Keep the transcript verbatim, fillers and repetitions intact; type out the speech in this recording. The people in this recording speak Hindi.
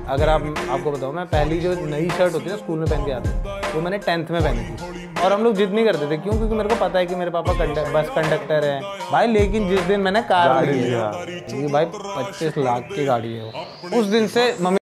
अगर आप आपको बताऊँ, मैं पहली जो नई शर्ट होती है ना स्कूल में पहन के आते हैं, वो मैंने टेंथ में पहनी थी। और हम लोग जिद नहीं करते थे, क्यों? क्योंकि मेरे को पता है कि मेरे पापा कंडक्टर बस कंडक्टर हैं भाई। लेकिन जिस दिन मैंने कार ली है, भाई पच्चीस लाख की गाड़ी है वो, उस दिन से मम्मी